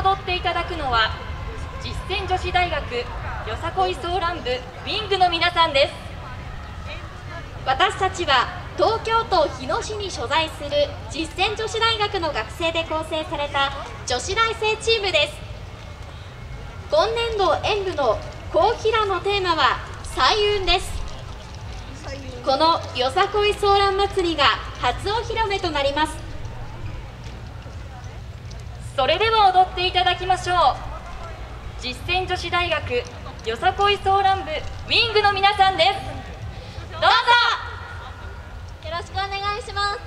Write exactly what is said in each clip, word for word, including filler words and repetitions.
踊っていただくのは実践女子大学よさこいソーラン部ウィングの皆さんです。 私たちは東京都日野市に所在する実践女子大学の学生で構成された女子大生チームです。今年度演舞の後平のテーマは彩雲です。このよさこいソーラン祭りが初お披露目となります。 それでは踊っていただきましょう。実践女子大学よさこいソーラン部ウィングの皆さんです。どうぞよろしくお願いします。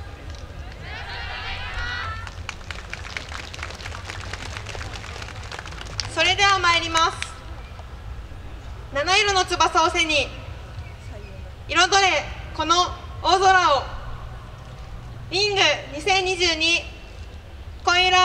それでは参ります。七色の翼を背に彩れこの大空を。ウィングにせんにじゅうに恋色。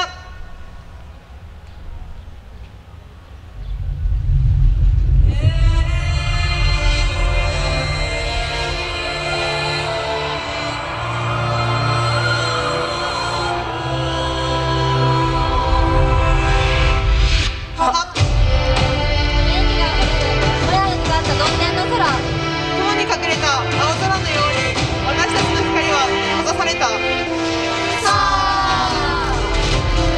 雲に隠れた青空のように私たちの光は閉ざされた。さあ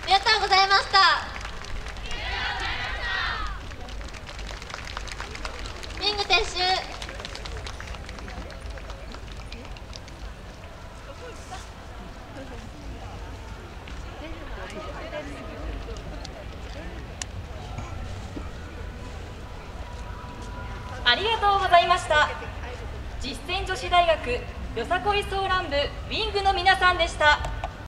りがとうございました。ウィング撤収。 ありがとうございました。実践女子大学よさこいソーラン部ウィングの皆さんでした。